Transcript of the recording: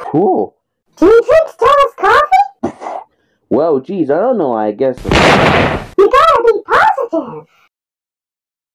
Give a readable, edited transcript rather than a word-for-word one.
Cool. Do you drink Stella's coffee? Well, geez, I don't know. I guess.